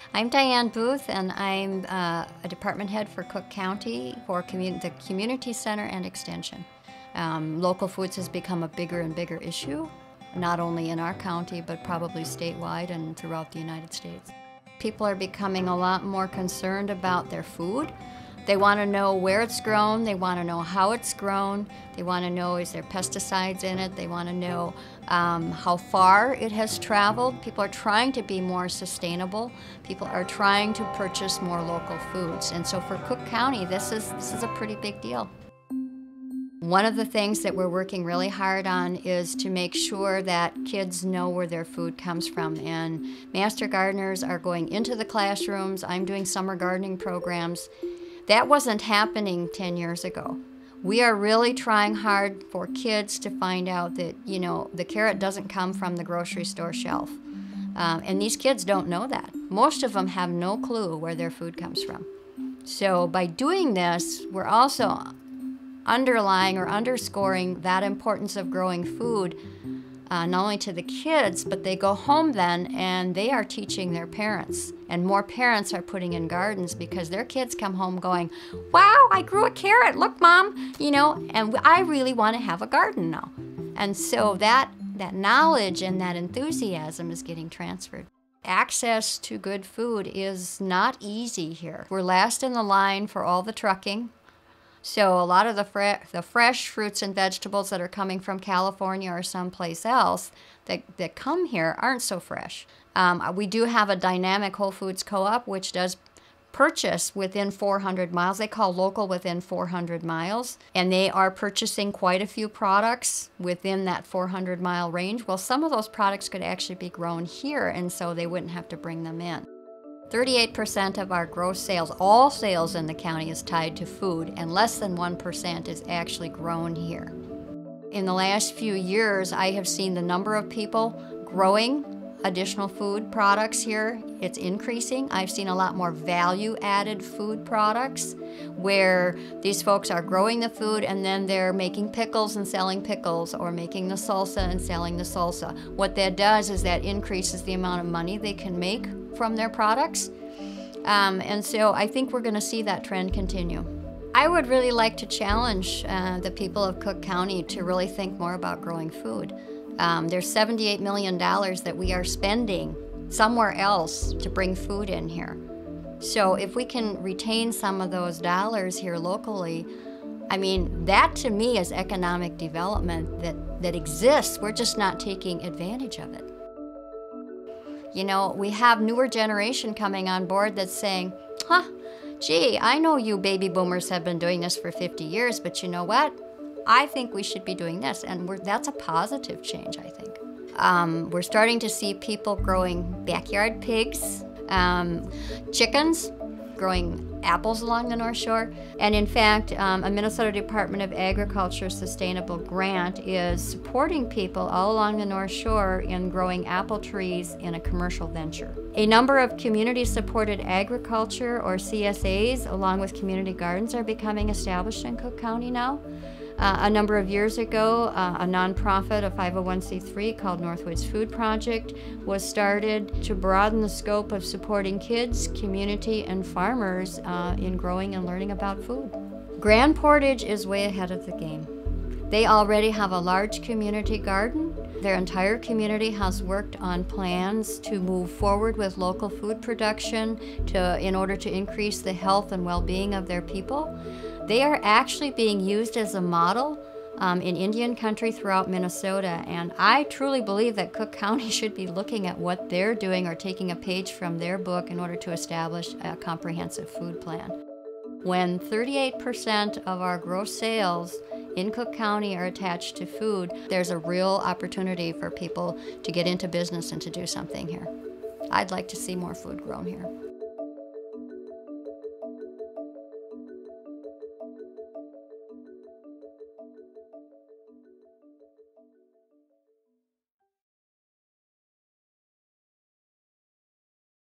I'm Diane Booth, and I'm a department head for Cook County for the Community Center and Extension. Local foods has become a bigger and bigger issue, not only in our county, but probably statewide and throughout the United States. People are becoming a lot more concerned about their food. They want to know where it's grown, they want to know how it's grown, they want to know is there pesticides in it, they want to know how far it has traveled. People are trying to be more sustainable. People are trying to purchase more local foods. And so for Cook County, this is a pretty big deal. One of the things that we're working really hard on is to make sure that kids know where their food comes from. And Master Gardeners are going into the classrooms. I'm doing summer gardening programs. That wasn't happening 10 years ago. We are really trying hard for kids to find out that, you know, the carrot doesn't come from the grocery store shelf. And these kids don't know that. Most of them have no clue where their food comes from. So by doing this, we're also underlying or underscoring that importance of growing food, not only to the kids, but they go home then and they are teaching their parents. And more parents are putting in gardens because their kids come home going, wow, I grew a carrot, look mom, you know, and I really want to have a garden now. And so that knowledge and that enthusiasm is getting transferred. Access to good food is not easy here. We're last in the line for all the trucking. So a lot of the fresh fruits and vegetables that are coming from California or someplace else that come here aren't so fresh. We do have a dynamic Whole Foods co-op which does purchase within 400 miles. They call local within 400 miles. And they are purchasing quite a few products within that 400-mile range. Well, some of those products could actually be grown here, and so they wouldn't have to bring them in. 38% of our gross sales, all sales in the county, is tied to food, and less than 1% is actually grown here. In the last few years, I have seen the number of people growing additional food products here. It's increasing. I've seen a lot more value-added food products where these folks are growing the food and then they're making pickles and selling pickles, or making the salsa and selling the salsa. What that does is that increases the amount of money they can make from their products. And so I think we're going to see that trend continue. I would really like to challenge the people of Cook County to really think more about growing food. There's $78 million that we are spending somewhere else to bring food in here. So if we can retain some of those dollars here locally, I mean, that to me is economic development that exists. We're just not taking advantage of it. You know, we have newer generation coming on board that's saying, gee, I know you baby boomers have been doing this for 50 years, but you know what? I think we should be doing this, and that's a positive change, I think. We're starting to see people growing backyard pigs, chickens, growing apples along the North Shore. And in fact, a Minnesota Department of Agriculture sustainable grant is supporting people all along the North Shore in growing apple trees in a commercial venture. A number of community-supported agriculture, or CSAs, along with community gardens, are becoming established in Cook County now. A number of years ago, a nonprofit, a 501c3 called Northwoods Food Project, was started to broaden the scope of supporting kids, community, and farmers in growing and learning about food. Grand Portage is way ahead of the game. They already have a large community garden. Their entire community has worked on plans to move forward with local food production in order to increase the health and well-being of their people. They are actually being used as a model in Indian country throughout Minnesota, and I truly believe that Cook County should be looking at what they're doing or taking a page from their book in order to establish a comprehensive food plan. When 38% of our gross sales in Cook County are attached to food, there's a real opportunity for people to get into business and to do something here. I'd like to see more food grown here.